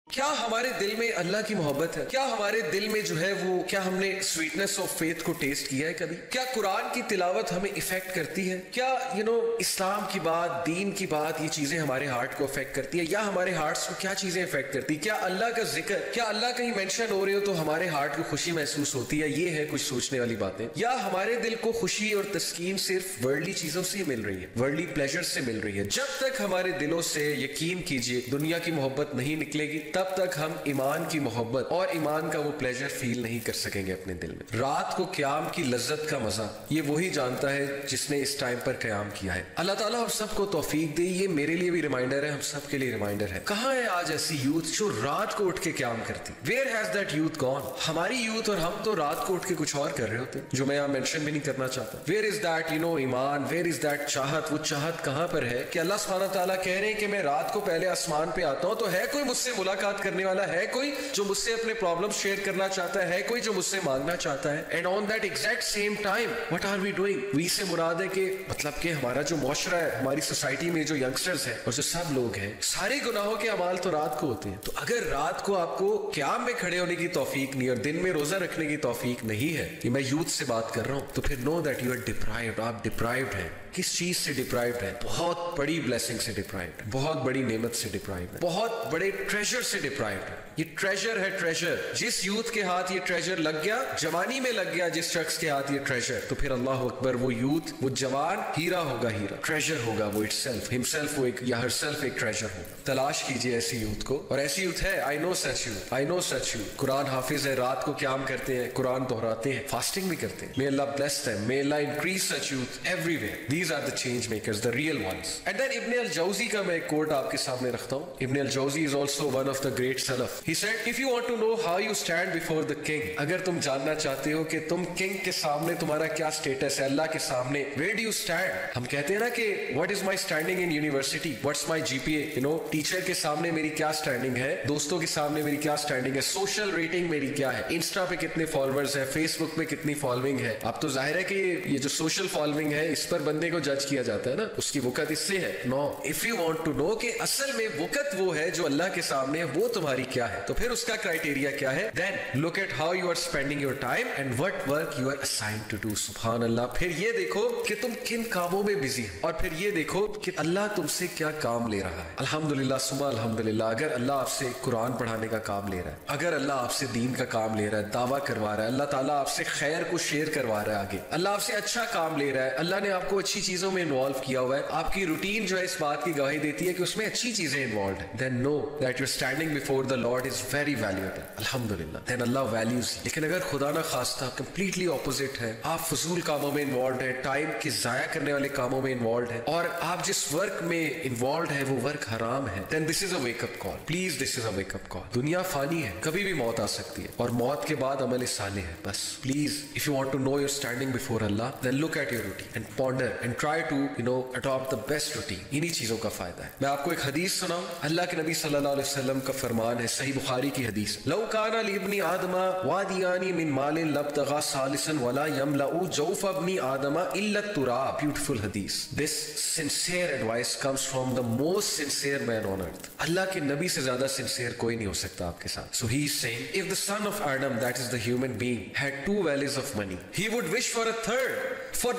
کیا ہمارے دل میں اللہ کی محبت ہے؟ کیا ہمارے دل میں جو ہے وہ کیا ہم نے سویٹنس آف فیتھ کو ٹیسٹ کیا ہے کبھی؟ کیا قرآن کی تلاوت ہمیں افیکٹ کرتی ہے؟ کیا اسلام کی بات، دین کی بات، یہ چیزیں ہمارے ہارٹ کو افیکٹ کرتی ہے؟ یا ہمارے ہارٹس کو کیا چیزیں افیکٹ کرتی ہے؟ کیا اللہ کا ذکر، کیا اللہ کہیں مینشن ہو رہے ہو تو ہمارے ہارٹ کو خوشی محسوس ہوتی ہے؟ یہ ہے کچھ سوچنے والی باتیں. یا ہمارے دل کو خوشی اور تسکین صرف ورلڈلی چیزوں سے مل رہی ہے، ورلڈلی پلیجر سے مل رہی ہے؟ جب تک ہمارے دلوں سے یقین کیجئے دنیا کی محبت نہیں نکلے گی، تب تک ہم ایمان کی محبت اور ایمان کا وہ پلیجر فیل نہیں کر سکیں گے اپنے دل میں. رات کو قیام کی لذت کا مزہ یہ وہی جانتا ہے جس نے اس ٹائم پر قیام کیا ہے. اللہ تعالیٰ ہم سب کو توفیق دے. یہ میرے لیے بھی ریمائنڈر ہے، ہم سب کے لیے ریمائنڈر ہے. کہاں ہے آج ایسی یوتھ جو رات کو اٹھ کے قیام کرتی؟ Where has that youth gone? ہماری یوتھ اور ہم تو رات کو اٹھ کے کچھ اور کر رہے ہوتے جو میں یہاں مینشن بھی نہیں کرنا چاہتا. ویئر از دیٹ ایمان؟ ویئر از دیٹ چاہت؟ وہ چاہت کہاں پر ہے کہ اللہ سبحانہ تعالیٰ کہہ رہے ہیں کہ میں رات کو پہلے آسمان پہ آتا ہوں تو ہے کوئی مجھ سے ملاقات کرنے والا، ہے کوئی جو مجھ سے اپنے پرابلم شیئر کرنا چاہتا ہے کوئی جو مجھ سے مانگنا چاہتا ہے. And on that exact same time what are we doing? We سے مراد ہے کہ مطلب کہ ہمارا جو معاشرہ ہے، ہماری سوسائٹی میں جو ینگسٹرز ہیں اور جو سب لوگ ہیں، سارے گناہوں کے اعمال تو رات کو ہوتے ہیں. تو اگر رات کو آپ کو قیام میں کھڑے ہونے کی توفیق نہیں اور دن میں روزہ رکھنے کی توفیق نہیں ہے، یہ میں یوتھ سے بات کر رہا ہوں، تو پھر know that you are deprived. آپ ڈپرائیوڈ ہیں. کس چیز سے ڈپرائیوڈ ہیں؟ بہت بڑی بلیسنگ سے ڈپرائیوڈ ہے، بہت بڑی نعمت سے ڈپرائیوڈ ہے، بہت بڑے ٹریجر سے ڈپرائیوڈ ہے. یہ ٹریجر ہے، ٹریجر. جس یوتھ کے ہاتھ یہ ٹریجر لگ گیا، جوانی میں لگ گیا جس شخص کے ہاتھ یہ ٹریجر، تو پھر اللہ اکبر، وہ یوتھ، وہ جوان ہیرا ہوگا، ہیرا ٹریجر ہوگا. وہ ہمسیلف وہ ایک یا ہر سیلف ایک ٹریجر ہوگا. تلاش کیجئے ایسی یوتھ کو، اور ایسی یوتھ ہے. آئی نو سچ یوتھ، آئی نو سچ یوتھ. قرآن حافظ ہے، رات کو قیام کرتے ہیں، قرآن دہراتے ہیں، فاسٹنگ بھی کرتے ہیں. May Allah bless them. May Allah increase such youth everywhere. These are the change makers, the real ones. And then Ibn al-Jawzi کا میں ایک کوٹ آپ کے سامنے رکھتا ہوں. Ibn al-Jawzi is also one of the great Salaf. He said, if you want to know how you stand before the king, اگر تم جاننا چاہتے ہو کہ تم کنگ کے سامنے تمہارا کیا سٹیٹس ہے، اللہ کے سامنے، where do you stand? ہم کہتے ہیں نا کہ what is my standing in university? What's my GPA? Teacher کے سامنے میری کیا سٹینڈنگ ہے، دوستوں کے سامنے میری کیا سٹینڈنگ ہے، سوشل ریٹنگ میری کیا ہے، انسٹا پہ کتنے فالوورز ہیں، فیس بک پہ کتنی فالوئنگ ہے. اب تو ظاہر ہے کہ یہ جو سوشل فالوئنگ ہے اس پر بندے کو جج کیا جاتا ہے نا، اس کی وقت اس سے ہے. No, if you want to know کہ اصل میں وقت وہ ہے جو اللہ کے سامنے ہے، وہ تمہاری کیا ہے، تو پھر اس کا کرائٹیریا کیا ہے. Then look at how you are spending your time and what work you are assigned to do. سبحان اللہ. پھر یہ دیکھو کہ تم کن کاموں میں بزی ہو، اور پھر یہ دیکھو کہ اللہ تم سے کیا کام لے رہا ہے. الحمدللہ ثم الحمدللہ. اگر اللہ آپ سے قرآن پڑھانے کا کام لے رہا ہے، اگر اللہ آپ سے دین کا کام لے رہا ہے، دعویٰ کروا رہا ہے، اللہ تعالیٰ آپ سے خیر کو شیئر کروا رہا ہے، آگے اللہ آپ سے اچھا کام لے رہا ہے، اللہ نے آپ کو اچھی چیزوں میں انوالو کیا ہوا ہے، آپ کی روٹین جو ہے اس بات کی گواہی دیتی ہے کہ اس میں اچھی چیزیں انوالوڈ ہیں، then know that you are standing before the Lord is very valuable. الحمدللہ. Then Allah values. لیکن اگر خدا نہ خواستہ کمپلیٹلی اپوزٹ ہے، آپ فضول کاموں میں انوالوڈ ہیں، ٹائم کے ضائع کرنے والے کاموں میں انوالوڈ ہیں، اور آپ جس ورک میں انوالوڈ ہے وہ ورک حرام ہے، then this is a wake up call. Please this is a wake up call. دنیا فانی ہے، کبھی بھی موت آ سکتی ہے، اور موت کے بعد عمل صالح ہے. بس please if you want to know your standing before Allah, then look at your routine and ponder and try to adopt the best routine. انہی چیزوں کا فائدہ ہے. میں آپ کو ایک حدیث سناؤں. اللہ کے نبی صلی اللہ علیہ وسلم کا فرمان ہے، صحیح بخاری کی حدیث. لو کان لابن آدم وادیان من مال لابتغى ثالثا ولا يملأ جوف ابن آدم الا التراب. Beautiful hadith. This sincere advice comes from the most sincere man on earth. اللہ کے نبی سے زیادہ sincere کوئی نہیں ہو سکتا آپ کے ساتھ. So he is saying, if the son of Adam, that is the human being, had 2 valleys of money, he would wish for a third. For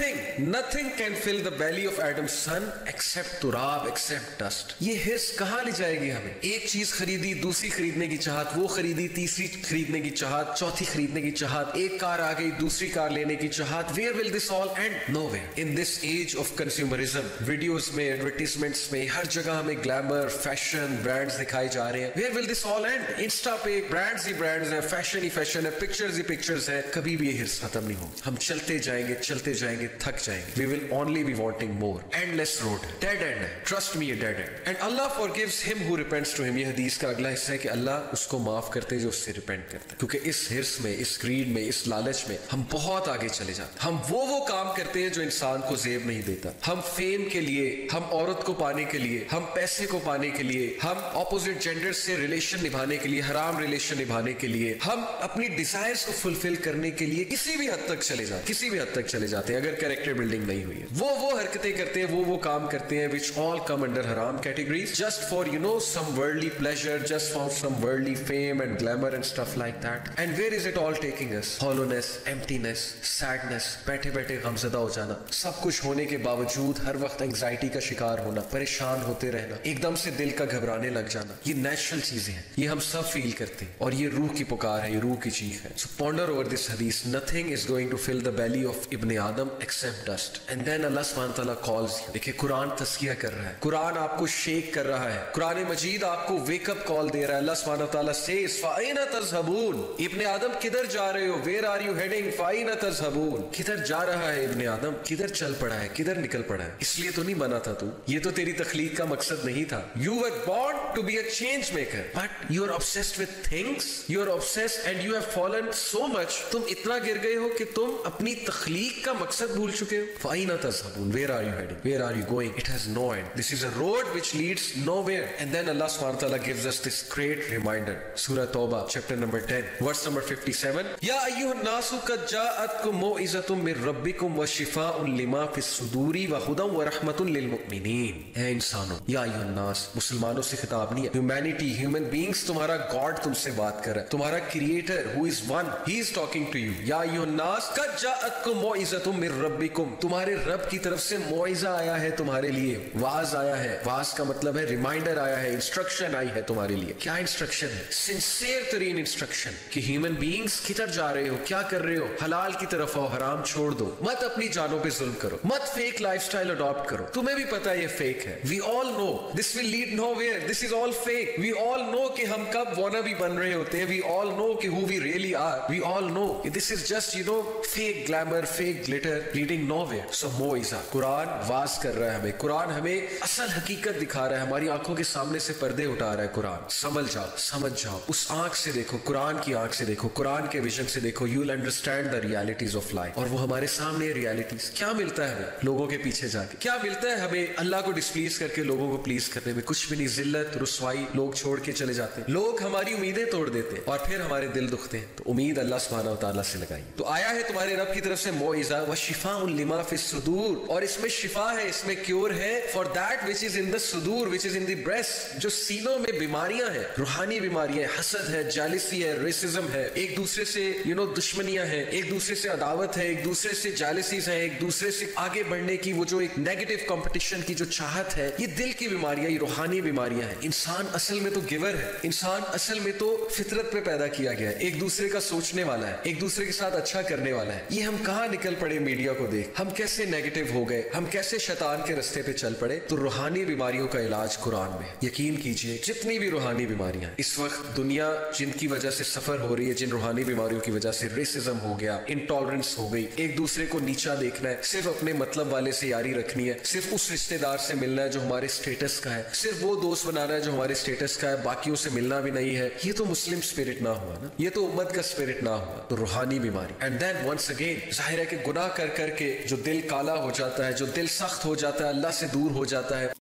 nothing can fill the belly of Adam's son except turab, except dust. یہ حرص کہاں لے جائے گی ہمیں؟ ایک چیز خریدی، دوسری خریدنے کی چاہت، وہ خریدی، تیسری خریدنے کی چاہت، چوتھی خریدنے کی چاہت، ایک کار آ گئی، دوسری کار لینے کی چاہت. Where will this all end? Nowhere. In this age of consumerism, videos میں، ایڈورٹیزمنٹس میں، ہر جگہ ہمیں گلیمر، فیشن، برانڈز دکھائے جا رہے ہیں. Where will this all end? Insta پہ برانڈز ہی برانڈز ہیں، فیشن ہی فیشن ہے، پکچرز ہی پکچرز ہیں. کبھی بھی یہ حرص ختم نہیں ہوگا. ہم چلتے جائیں گے، تھک جائیں گے. We will only be wanting more. Endless road. Dead end ہے. Trust me, a dead end. And Allah forgives him who repents to him. یہ حدیث کا اگلا حصہ ہے کہ اللہ اس کو معاف کرتے جو اس سے ریپینٹ کرتے. کیونکہ اس حرص میں، اس گریڈ میں، اس لالچ میں ہم بہت آگے چلے جاتے. ہم وہ کام کرتے ہیں جو انسان کو زیب نہیں دیتا. ہم فیم کے لیے، ہم عورت کو پانے کے لیے، ہم پیسے کو پانے کے لیے، ہم اپوزٹ جینڈر سے ریلیشن نبھانے کے لیے، حرام ریلیشن نبھانے کے لیے، ہم اپنی ڈیزائرز کو فلفل کرنے کے لیے کسی بھی حد تک چلے جاتے، کسی بھی حد تک طرف چلے جاتے ہیں اگر کریکٹر بلڈنگ نہیں ہوئی ہے. وہ حرکتیں کرتے ہیں, وہ کام کرتے ہیں which all come under haram categories just for some worldly pleasure, just for some worldly fame and glamour and stuff like that. And where is it all taking us? Hollowness, emptiness, sadness, بیٹھے بیٹھے غمزدہ ہو جانا, سب کچھ ہونے کے باوجود ہر وقت anxiety کا شکار ہونا, پریشان ہوتے رہنا, ایک دم سے دل کا گھبرانے لگ جانا. یہ نیچرل چیزیں ہیں, یہ ہم سب فیل کرتے ہیں, اور یہ روح کی پکار ہے, یہ روح کی چیخ ہے. So ponder over this hadith. Nothing is going to fill the belly of Ibn Adam except dust. And then Allah subhanahu wa ta'ala calls you. دیکھیں قرآن تذکیہ کر رہا ہے, قرآن آپ کو شیک کر رہا ہے, قرآن مجید آپ کو ویک اپ کال دے رہا ہے. اللہ سبحانہ و تعالیٰ says فَأَيْنَ تَذْهَبُونَ, ابن آدم کدھر جا رہے ہو, where are you heading, فَأَيْنَ تَذْهَبُونَ, کدھر جا رہا ہے ابن آدم, کدھر چل پڑا ہے, کدھر نکل پڑا ہے. اس لیے تو نہیں بنا تھا تو, یہ تو تیری تخلیق کا مقصد نہیں تھا. You were born to be a change maker, but you are obsessed with things, you are obsessed and you have fallen so much, تم اتنا گر گئے ہو کہ تم اپنی تخلیق کا مقصد بھول چکے ہو. فَأَيْنَ تَذْهَبُونَ, where are you heading, where are you going, it has no end, this is a road which leads nowhere. And then Allah subhanahu wa ta'ala gives us this great reminder. Surah Tawbah chapter number 10 verse number 57. Ya ayyuhan nasu qad ja'atkum mau'izatun min rabbikum wa shifaa'un lima fis suduri wa hudan wa rahmatun lil mu'minin. اے انسانوں, یا ayyuhan nas, مسلمانوں سے خطاب نہیں ہے, humanity, human beings, تمہارا God تم سے بات کر رہا ہے, تمہارا creator who is one, he is talking to you. یا ayyuhan nas qad ja'atkum mau'izatun min rabbikum, تمہارے رب کی طرف سے موعظہ آیا ہے تمہارے لیے, واز آیا ہے. واز کا مطلب ہے ریمائنڈر آیا ہے, انسٹرکشن آئی ہے تمہارے لیے. کیا انسٹرکشن ہے؟ سنسیئر ترین انسٹرکشن کہ ہیومن بینگز کدھر جا رہے ہو, کیا کر رہے ہو, حلال کی طرف آؤ, حرام چھوڑ دو, مت اپنی جانوں پہ ظلم کرو, مت فیک لائف سٹائل اڈاپٹ کرو. تمہیں بھی پتا ہے یہ فیک ہے, we all know this will lead nowhere, this is all fake. We all know کہ ہم کب وانا بھی بن رہے ہوتے ہیں, وی آل نو کہ who we really are, we all know this is just fake glamour, fake glitter leading nowhere. So موعظہ, قرآن واز کر رہا ہے ہمیں, قرآن ہمیں اصل حقیقت دکھا رہا ہے, ہماری آنکھوں کے سامنے سے پردے اٹھا رہا ہے. قرآن سمجھ جاؤ, سمجھ جاؤ, اس آنکھ سے دیکھو, قرآن کی آنکھ سے دیکھو, قرآن کے ویژن سے دیکھو, you will understand the realities of life. اور وہ ہمارے سامنے ریالٹیز. کیا ملتا ہے ہمیں لوگوں کے پیچھے جا کے, کیا ملتا ہے ہمیں اللہ کو ڈسپلیز کر کے لوگوں کو پلیز کرنے میں؟ کچھ بھی نہیں, ذلت, رسوائی, لوگ چھوڑ کے چلے جاتے ہیں, لوگ ہماری امیدیں توڑ دیتے ہیں, اور پھر ہمارے دل دکھتے ہیں. تو امید اللہ سبحانہ و تعالیٰ سے لگائی. تو آیا ہے تمہارے رب کی طرف سے موعظہ, وَشِفَاءٌ لِمَا فِي الصُّدُورِ, اور اس میں شفا ہے, اس میں کیور ہے, for that which is in the sudur, which is in the breast, جو سینوں میں بیماریاں ہیں, روحانی بیماریاں, حسد ہے, جالسی ہے, ریسزم ہے, ایک دوسرے سے دشمنیاں ہیں, ایک دوسرے سے عداوت ہے, ایک دوسرے سے جالسیز ہیں, ایک دوسرے سے آگے بڑھنے کی وہ جو ایک نیگیٹو کمپٹیشن کی جو چاہت ہے, یہ دل کی بیماریاں, یہ روحانی بیماریاں ہیں. انسان اصل میں تو گیور ہے, انسان اصل میں تو فطرت پہ پیدا کیا گیا ہے, ایک دوسرے کا سوچنے والا ہے, ایک دوسرے کے ساتھ اچھا کرنے والا ہے. یہ ہم کہاں نکل پڑے میڈیا کو دیکھ, ہم کیسے نیگیٹو ہو گئے, ہم کیسے شیطان کے رستے پہ چل پڑے. تو روحانی بیماریوں کا علاج قرآن میں. یقین کیجئے جتنی بھی روحانی بیماریاں اس وقت دنیا جن کی وجہ سے سفر ہو رہی ہے, جن روحانی بیماریوں کی وجہ سے ریسزم ہو گیا, انٹالرنس ہو گئی, ایک دوسرے کو نیچا دیکھنا ہے, صرف اپنے مطلب والے سے یاری رکھنی ہے, صرف اس رشتہ دار سے ملنا ہے جو ہمارے سٹیٹس کا ہے, صرف وہ دوست بنانا ہے جو ہمارے سٹیٹس کا ہے, باقیوں سے ملنا بھی نہیں ہے. یہ تو مسلم اسپرٹ نہ ہوا نا, یہ تو امت کا اسپرٹ نہ ہوا. تو روحانی بیماری. اینڈ دین ونس اگین ظاہر ہے کہ گناہ کر کر کے جو دل کالا ہو جاتا ہے, جو دل سخت ہو جاتا ہے, اللہ سے دور ہو جاتا ہے,